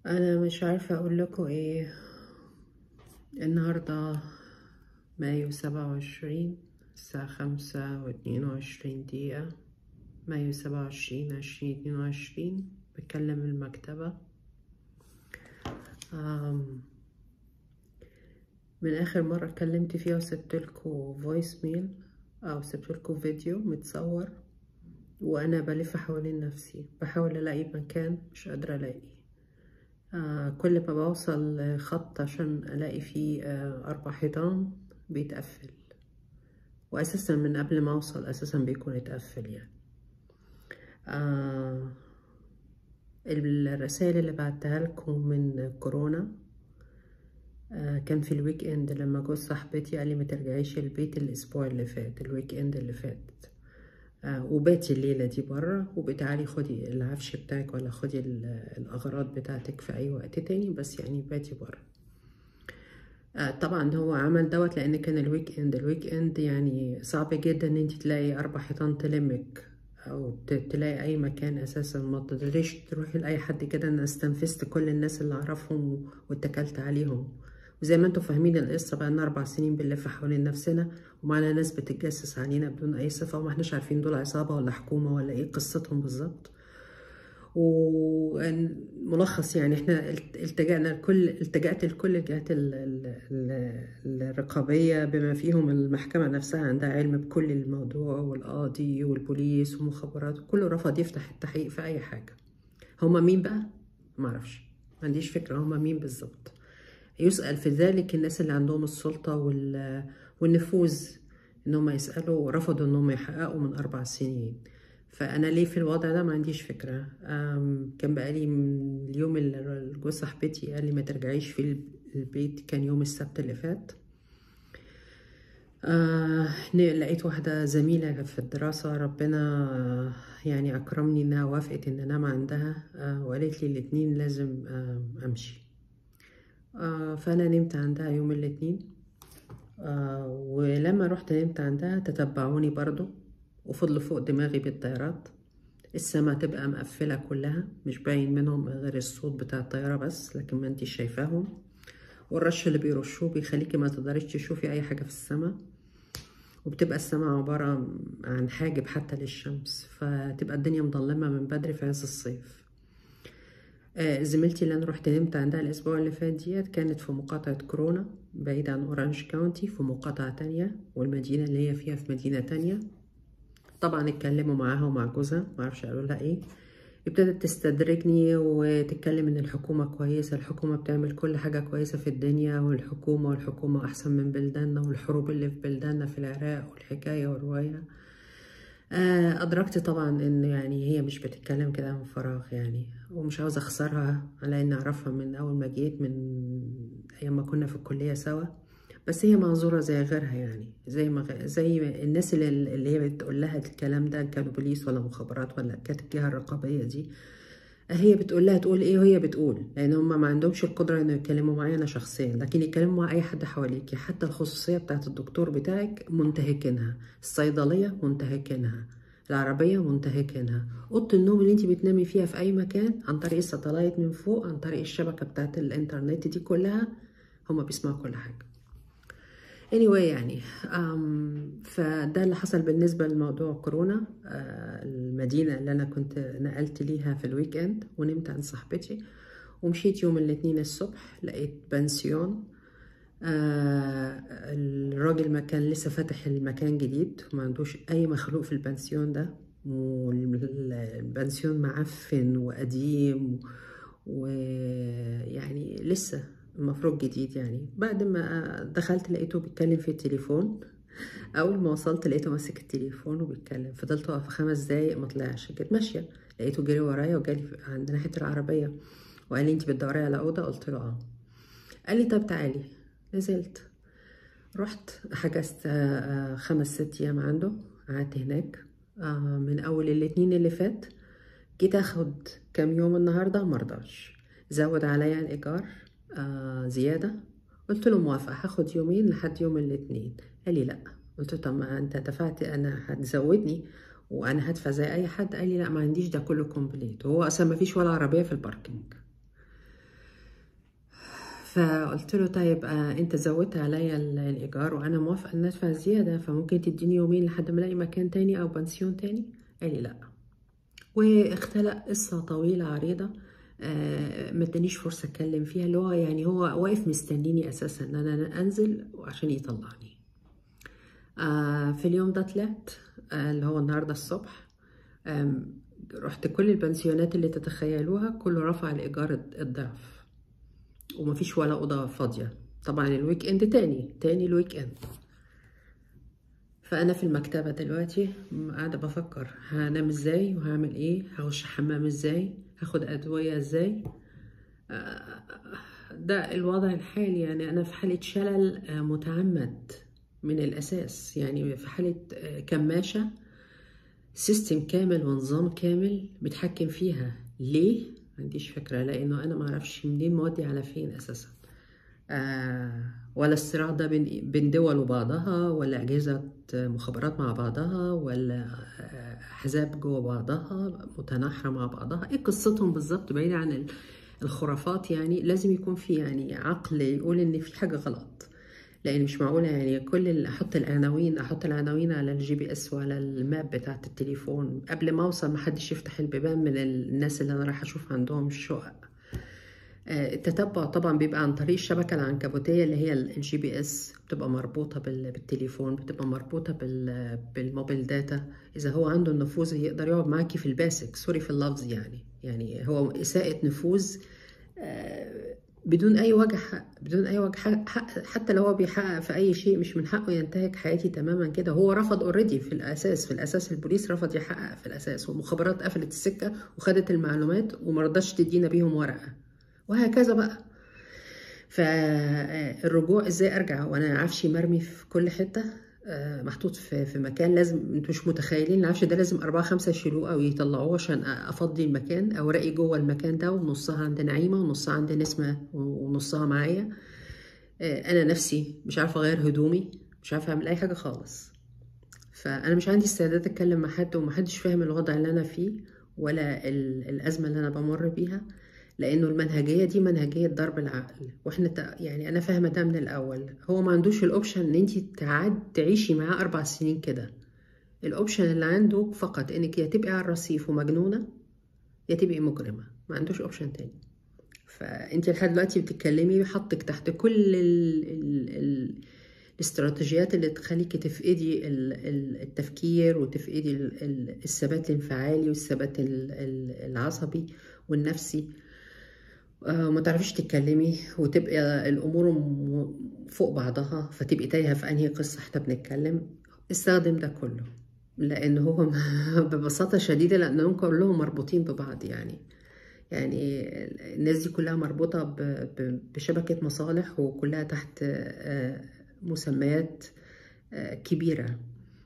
انا مش عارفة اقول لكم ايه. النهاردة مايو 27، الساعة 5:22. مايو 27، 2022. بكلم المكتبة. من اخر مرة كلمت فيها وسبتلكوا فويس ميل او سبتلكوا فيديو متصور وانا بلف حوالين نفسي بحاول الاقي مكان، مش قادرة الاقي. كل ما بوصل خط عشان الاقي فيه 4 حيطان بيتقفل، واساسا من قبل ما اوصل اساسا بيكون اتقفل يعني. الرسائل اللي بعتها لكم من كورونا كان في الويك اند لما جوز صاحبتي قال لي ما ترجعيش البيت الاسبوع اللي فات، الويك اند اللي فات. وباتي الليلة دي برا، وبتعالي خدي العفش بتاعك ولا خدي الأغراض بتاعتك في أي وقت تاني، بس يعني باتي برا. طبعا هو عمل دوت لأن كان الويك اند يعني صعب جدا إن انت تلاقي 4 حيطان تلمك، أو تلاقي أي مكان أساسا. ما تقدريش تروحي لأي حد كده. أنا استنفذت كل الناس اللي أعرفهم واتكلت عليهم، وزي ما انتم فاهمين القصة بقى لنا 4 سنين بنلف حوالين نفسنا، ومعنا ناس بتتجسس علينا بدون أي صفة، وما احناش عارفين دول عصابة ولا حكومة ولا ايه قصتهم بالظبط. وملخص يعني احنا التجأت لكل الجهات الرقابية بما فيهم المحكمة نفسها عندها علم بكل الموضوع، والقاضي والبوليس والمخابرات، كله رفض يفتح التحقيق في أي حاجة. هما مين بقى؟ معرفش، ما عنديش فكرة هما مين بالظبط. يسأل في ذلك الناس اللي عندهم السلطة والنفوذ انهم يسألوا، رفضوا انهم يحققوا من 4 سنين. فأنا ليه في الوضع ده ما عنديش فكرة. كان بقالي من اليوم اللي جوز صاحبتي قال لي ما ترجعيش في البيت، كان يوم السبت اللي فات. لقيت واحدة زميلة في الدراسة، ربنا يعني أكرمني إنها وافقت إن أنام عندها. وقالت لي الاتنين لازم أمشي. فأنا نمت عندها يوم الاثنين. ولما رحت نمت عندها تتبعوني برضو، وفضلوا فوق دماغي بالطيارات. السما تبقى مقفلة كلها، مش باين منهم غير الصوت بتاع الطيارة بس، لكن ما انتي شايفاهم. والرش اللي بيرشوه بيخليكي ما تقدريش تشوفي أي حاجة في السما، وبتبقى السما عبارة عن حاجب حتى للشمس، فتبقى الدنيا مظلمة من بدري في عز الصيف. زميلتي اللي انا رحت نمت عندها الاسبوع اللي فات ديت كانت في مقاطعة كورونا بعيد عن اورانج كاونتي، في مقاطعة تانية، والمدينة اللي هي فيها في مدينة تانية. طبعا اتكلموا معاها ومع جوزها، معرفش قالوا لها ايه. ابتدت تستدرجني وتتكلم ان الحكومة كويسة، الحكومة بتعمل كل حاجة كويسة في الدنيا، والحكومة احسن من بلداننا، والحروب اللي في بلداننا في العراق والحكاية والرواية. أدركت طبعا إن يعني هي مش بتتكلم كده من فراغ يعني، ومش عاوزة أخسرها على إني أعرفها من أول ما جيت، من أيام ما كنا في الكلية سوا. بس هي معذورة زي غيرها يعني، زي الناس اللي هي بتقول لها الكلام ده، كانوا بوليس ولا مخابرات ولا كانت الجهة الرقابية دي. هي بتقول لها تقول ايه، وهي بتقول، لان هم ما عندهمش القدره انه يتكلموا معايا انا شخصيا، لكن يتكلموا مع اي حد حواليكي. حتى الخصوصيه بتاعت الدكتور بتاعك منتهكينها، الصيدليه منتهكينها، العربيه منتهكينها، اوضه النوم اللي انت بتنامي فيها في اي مكان عن طريق الساتلايت من فوق، عن طريق الشبكه بتاعت الانترنت دي كلها، هم بيسمعوا كل حاجه. anyway يعني فده اللي حصل بالنسبة لموضوع كورونا. المدينة اللي أنا كنت نقلت ليها في الويك اند، ونمت عند صاحبتي، ومشيت يوم الاثنين الصبح لقيت بنسيون. الراجل ما كان لسه فاتح المكان جديد، وما عندوش أي مخلوق في البنسيون ده، والبنسيون معفن وقديم، ويعني لسه المفروض جديد يعني. بعد ما دخلت لقيته بيتكلم في التليفون. اول ما وصلت لقيته ماسك التليفون وبيتكلم، فضلت واقفه 5 دقايق ما طلعش، جيت ماشيه لقيته جري ورايا وجالي عند ناحيه العربيه، وقال لي انت بتدوري على اوضه؟ قلت له اه. قال لي طب تعالي. نزلت، رحت حجزت 5 6 ايام عنده، قعدت هناك من اول الاثنين اللي فات. جيت اخد كام يوم النهارده، مرضاش، زود عليا الايجار زياده. قلت له موافقه، هاخد يومين لحد يوم الاثنين. قال لي لا. قلت له طب ما انت دفعت، انا هتزودني وانا هدفع زي اي حد. قال لي لا، ما عنديش ده كله كومبليت، وهو اصلا ما فيش ولا عربيه في الباركينج. فقلت له طيب انت زودت عليا الايجار وانا موافقه ان ادفع زياده، فممكن تديني يومين لحد ما الاقي مكان تاني او بنسيون تاني. قال لي لا، واختلق قصه طويله عريضه. ما ادانيش فرصه اتكلم فيها، اللي هو يعني هو واقف مستنيني اساسا ان انا انزل عشان يطلعني. في اليوم ده طلعت، اللي هو النهارده الصبح. رحت كل البنسيونات اللي تتخيلوها، كله رفع الايجار الضعف، ومفيش ولا اوضه فاضيه. طبعا الويك اند تاني الويك اند. فانا في المكتبه دلوقتي قاعده بفكر هنام ازاي وهعمل ايه، هخش حمام ازاي، هاخد ادويه ازاي. ده الوضع الحالي. يعني انا في حاله شلل متعمد من الاساس، يعني في حاله كماشه سيستم كامل ونظام كامل بيتحكم فيها. ليه؟ ما عنديش فكره، لانه انا ما اعرفش منين مودي على فين اساسا. ولا الصراع ده بين دول وبعضها، ولا أجهزة مخابرات مع بعضها، ولا أحزاب جوه بعضها متناحرة مع بعضها. إيه قصتهم بالظبط بعيد عن الخرافات؟ يعني لازم يكون في يعني عقل يقول إن في حاجة غلط، لأن مش معقولة يعني كل اللي أحط العناوين على الجي بي اس وعلى الماب بتاعت التليفون قبل ما أوصل محدش يفتح البيبان من الناس اللي أنا رايحة أشوف عندهم الشقق. التتبع طبعا بيبقى عن طريق الشبكة العنكبوتية اللي هي الجي بي اس، بتبقى مربوطة بالتليفون، بتبقى مربوطة بالموبيل داتا. إذا هو عنده النفوذ يقدر يقعد معاكي في الباسك، سوري في اللفظ، يعني هو إساءة نفوذ بدون أي وجه حق، بدون أي وجه حق. حتى لو هو بيحقق في أي شيء مش من حقه ينتهك حياتي تماما كده. هو رفض اوريدي في الأساس البوليس رفض يحقق في الأساس، والمخابرات قفلت السكة وخدت المعلومات ومرضاش تدينا بيهم ورقة، وهكذا بقى. فالرجوع ازاي ارجع وانا عفشي مرمي في كل حته، محطوط في مكان لازم، انتوا مش متخيلين العفش ده لازم 4-5 يشيلوه او يطلعوه عشان افضي المكان، اوراقي جوه المكان ده، ونصها عند نعيمه ونصها عند نسمه ونصها معايا. انا نفسي مش عارفه اغير هدومي، مش عارفه اعمل اي حاجه خالص. فانا مش عندي استعداد اتكلم مع حد، ومحدش فاهم الوضع اللي انا فيه ولا الازمه اللي انا بمر بيها، لانه المنهجيه دي منهجيه ضرب العقل. واحنا يعني انا فاهمه ده من الاول. هو ما عندوش الاوبشن ان انت تعيشي معاه 4 سنين كده. الاوبشن اللي عنده فقط انك يا تبقي على الرصيف ومجنونه، يا تبقي مجرمه. ما عندوش اوبشن تاني. فانت لحد دلوقتي بتتكلمي حطك تحت كل الاستراتيجيات اللي تخليكي تفقدي التفكير، وتفقدي الثبات الانفعالي والثبات العصبي والنفسي، وما تعرفيش تتكلمي، وتبقى الامور فوق بعضها، فتبقي تايهه في انهي قصه احنا بنتكلم. استخدم ده كله، لان هو ببساطه شديده لانهم كلهم مربوطين ببعض. يعني الناس دي كلها مربوطه بشبكه مصالح، وكلها تحت مسميات كبيره.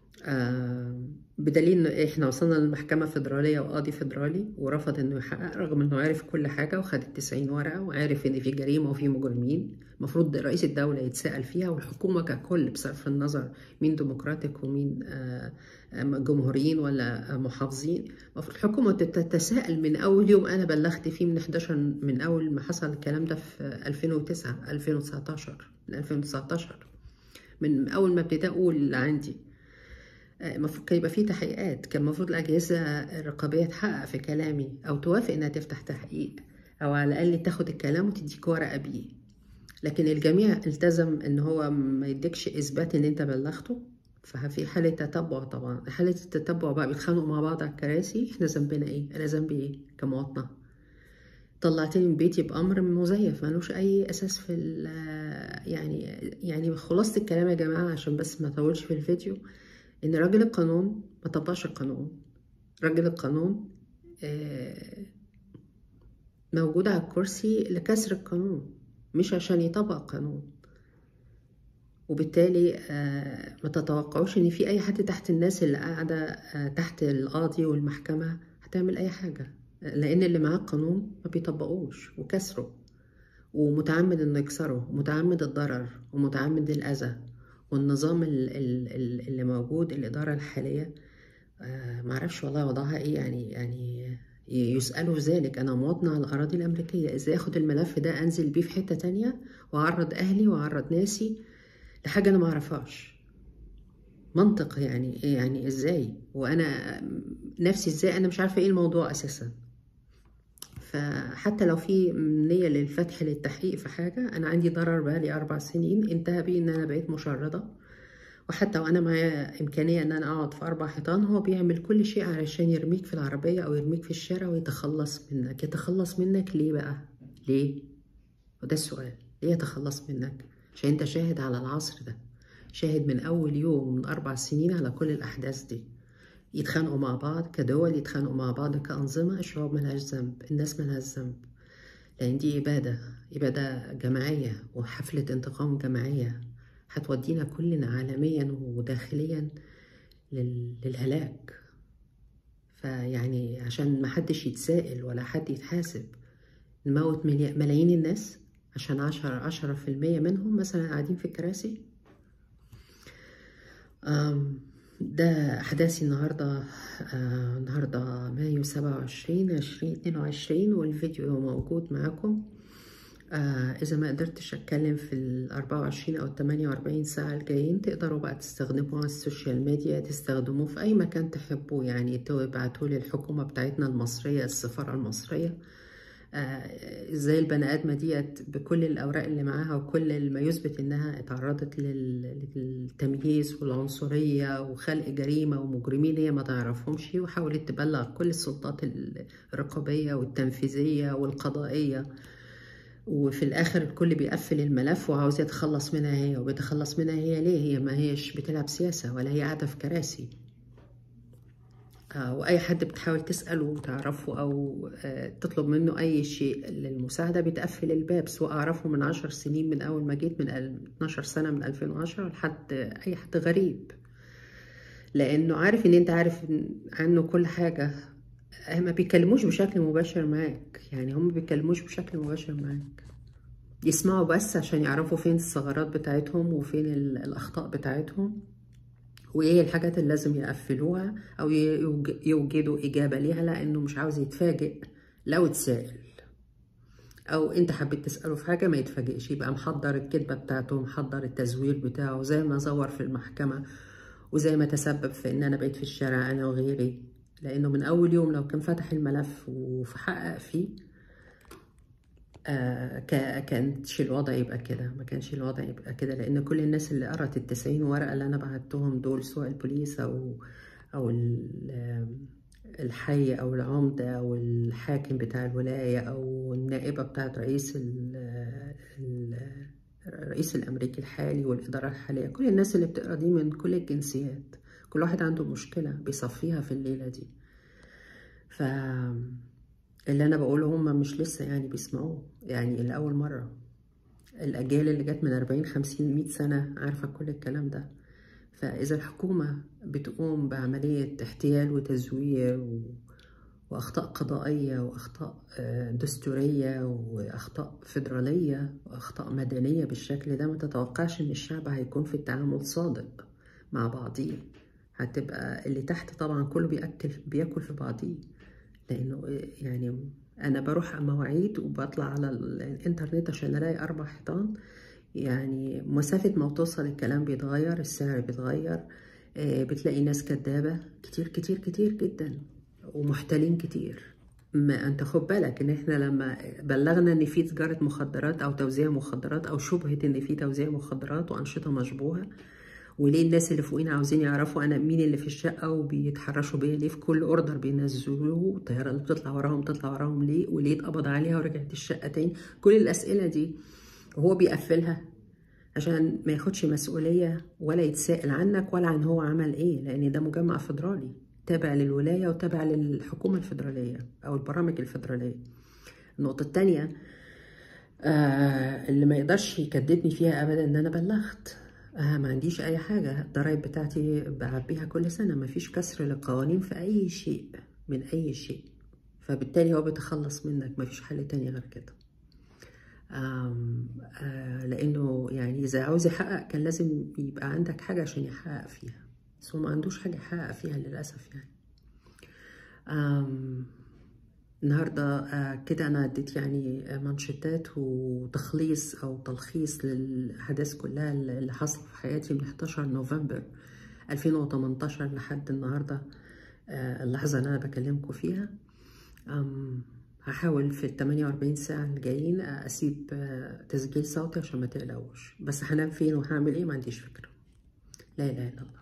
بدليل ان احنا وصلنا للمحكمة فيدرالية وقاضي فيدرالي ورفض انه يحقق، رغم انه عارف كل حاجة وخد 90 ورقة، وعارف ان في جريمة وفي مجرمين المفروض رئيس الدولة يتسأل فيها، والحكومة ككل بصرف النظر مين ديمقراطيك ومين جمهوريين ولا محافظين. المفروض الحكومة تتساءل من اول يوم انا بلغت فيه من 11، من اول ما حصل الكلام ده في 2019 من 2019، من اول ما ابتديت اقول اللي عندي. المفروض كان يبقى فيه تحقيقات، كان المفروض الأجهزة الرقابية تحقق في كلامي أو توافق إنها تفتح تحقيق، أو على الأقل تاخد الكلام وتديك ورقة بيه. لكن الجميع التزم إن هو ما يديكش إثبات إن أنت بلغته. ففي حالة تتبع، طبعا حالة التتبع بقى بيتخانقوا مع بعض على الكراسي. إحنا ذنبنا إيه؟ أنا ذنبي إيه كمواطنة؟ طلعتني من بيتي بأمر مزيف ملوش أي أساس في يعني خلاصة الكلام يا جماعة، عشان بس ما أطولش في الفيديو، إن راجل القانون ما طبقش القانون. راجل القانون موجود على الكرسي لكسر القانون، مش عشان يطبق القانون. وبالتالي ما تتوقعوش إن في أي حد تحت الناس اللي قاعدة تحت القاضي والمحكمة هتعمل أي حاجة، لأن اللي معاه القانون ما بيطبقوش وكسره، ومتعمد إنه يكسره، ومتعمد الضرر، ومتعمد الأذى. والنظام اللي موجود، الإدارة الحالية، معرفش والله وضعها إيه. يسألوا في ذلك. أنا مواطنة على الأراضي الأمريكية، إزاي أخد الملف ده أنزل بيه في حتة تانية وأعرض أهلي وأعرض ناسي لحاجة أنا معرفهاش؟ منطق يعني إزاي؟ وأنا نفسي إزاي أنا مش عارفة إيه الموضوع أساسا. فحتى لو في نية للفتح للتحقيق في حاجة، أنا عندي ضرر بقالي 4 سنين انتهى بيه إن أنا بقيت مشردة، وحتى وأنا معايا إمكانية إن أنا أقعد في 4 حيطان هو بيعمل كل شيء علشان يرميك في العربية أو يرميك في الشارع ويتخلص منك. يتخلص منك ليه بقى؟ ليه؟ وده السؤال. ليه يتخلص منك؟ عشان أنت شاهد على العصر ده، شاهد من أول يوم من 4 سنين على كل الأحداث دي. يتخانقوا مع بعض كدول، يتخانقوا مع بعض كأنظمة. الشعوب ملهاش ذنب، الناس ملهاش ذنب، لأن دي إبادة جماعية وحفلة انتقام جماعية هتودينا كلنا عالميا وداخليا للهلاك. فيعني عشان محدش يتسائل ولا حد يتحاسب نموت ملايين الناس عشان 10% منهم مثلا قاعدين في الكراسي. ده أحداثي النهاردة. النهاردة مايو 27 2022، والفيديو موجود معاكم. إذا ما قدرتش أتكلم في 24 أو 48 ساعة الجايين، تقدروا بقى تستخدموه على السوشيال ميديا، تستخدموه في أي مكان تحبوا، يعني تبعتوا لي الحكومة بتاعتنا المصرية، السفارة المصرية. ازاي البني ادمه ديت بكل الاوراق اللي معاها وكل ما يثبت انها اتعرضت للتمييز والعنصريه وخلق جريمه ومجرمين هي ما تعرفهمش، وحاولت تبلغ كل السلطات الرقابيه والتنفيذيه والقضائيه، وفي الاخر الكل بيقفل الملف وعاوز يتخلص منها هي. وبيتخلص منها هي ليه؟ هي ما هيش بتلعب سياسه ولا هي قاعده في كراسي. وأي حد بتحاول تسأله وتعرفه أو تطلب منه أي شيء للمساعدة بيتقفل الباب. سواء أعرفه من 10 سنين، من أول ما جيت، من 12 سنة، من 2010، لحد أي حد غريب، لأنه عارف إن أنت عارف عنه كل حاجة. ما بيكلموش بشكل مباشر معاك، يعني هم بيكلموش بشكل مباشر معاك، يسمعوا بس عشان يعرفوا فين الثغرات بتاعتهم وفين الأخطاء بتاعتهم وايه الحاجات اللي لازم يقفلوها او يوجدوا اجابه ليها، لانه مش عاوز يتفاجئ لو اتسائل، او انت حبيت تساله في حاجه ما يتفاجئش، يبقى محضر الكذبه بتاعته، محضر التزوير بتاعه، زي ما زور في المحكمه وزي ما تسبب في ان انا بقيت في الشارع انا وغيري. لانه من اول يوم لو كان فتح الملف وحقق فيه كانش الوضع يبقى كده، ما كانش الوضع يبقى كده. لان كل الناس اللي قرأت ال90 ورقة اللي انا بعتهم دول، سواء البوليس او الحي او العمدة او الحاكم بتاع الولاية او النائبة بتاعت الرئيس الامريكي الحالي والادارة الحالية، كل الناس اللي بتقرأ دي من كل الجنسيات، كل واحد عنده مشكلة بيصفيها في الليلة دي. اللي انا بقوله هم مش لسه يعني بيسمعوه، يعني لأول مرة. الاجيال اللي جت من 40 50 100 سنة عارفة كل الكلام ده. فاذا الحكومة بتقوم بعملية احتيال وتزوير واخطاء قضائية واخطاء دستورية واخطاء فيدرالية واخطاء مدنية بالشكل ده، ما تتوقعش ان الشعب هيكون في التعامل صادق مع بعضيه. هتبقى اللي تحت طبعا كله بياكل في بعضيه. لانه يعني انا بروح مواعيد وبطلع على الانترنت عشان الاقي 4 حيطان، يعني مسافة ما توصل الكلام بيتغير، السعر بيتغير، بتلاقي ناس كدابة كتير كتير كتير جدا ومحتالين كتير. ما انت خد بالك ان احنا لما بلغنا ان في تجارة مخدرات او توزيع مخدرات او شبهة ان في توزيع مخدرات وانشطة مشبوهة، وليه الناس اللي فوقينا عاوزين يعرفوا انا مين اللي في الشقه وبيتحرشوا بيا ليه، في كل اوردر بينزلوه الطياره اللي بتطلع وراهم ليه، وليه اتقبض عليها ورجعت الشقه تاني. كل الاسئله دي وهو بيقفلها عشان ما ياخدش مسؤوليه ولا يتسائل عنك ولا عن هو عمل ايه، لان ده مجمع فيدرالي تابع للولايه وتابع للحكومه الفيدراليه او البرامج الفيدراليه. النقطه الثانيه اللي ما يقدرش يكددني فيها ابدا ان انا بلغت. ما عنديش اي حاجة، الضرايب بتاعتي بعبيها كل سنة، ما فيش كسر للقوانين في اي شيء من اي شيء، فبالتالي هو بيتخلص منك، ما فيش حل تاني غير كده. لانه يعني اذا عاوز يحقق كان لازم يبقى عندك حاجة عشان يحقق فيها، بس هو ما عندوش حاجة يحقق فيها للأسف يعني. النهاردة كده أنا اديت يعني منشطات وتخليص أو تلخيص للأحداث كلها اللي حصلت في حياتي من 11 نوفمبر 2018 لحد النهاردة، اللحظة اللي أنا بكلمكم فيها. هحاول في ال 48 ساعة الجايين أسيب تسجيل صوتي عشان ما تقلقوش، بس هنام فين وهعمل إيه ما عنديش فكرة. لا إله إلا الله.